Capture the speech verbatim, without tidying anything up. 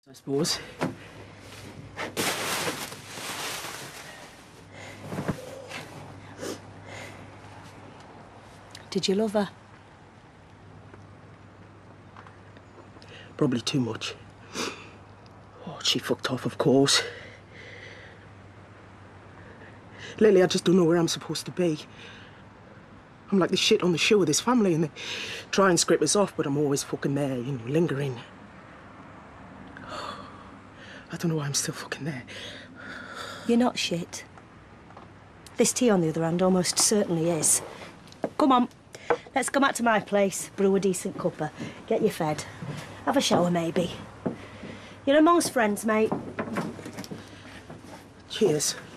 I suppose. Did you love her? Probably too much. Oh, she fucked off, of course. Lately, I just don't know where I'm supposed to be. I'm like the shit on the show with this family, and they try and scrape us off, but I'm always fucking there, you know, lingering. I don't know why I'm still fucking there. You're not shit. This tea, on the other hand, almost certainly is. Come on, let's go back to my place, brew a decent cuppa, get you fed. Have a shower, maybe. You're amongst friends, mate. Cheers.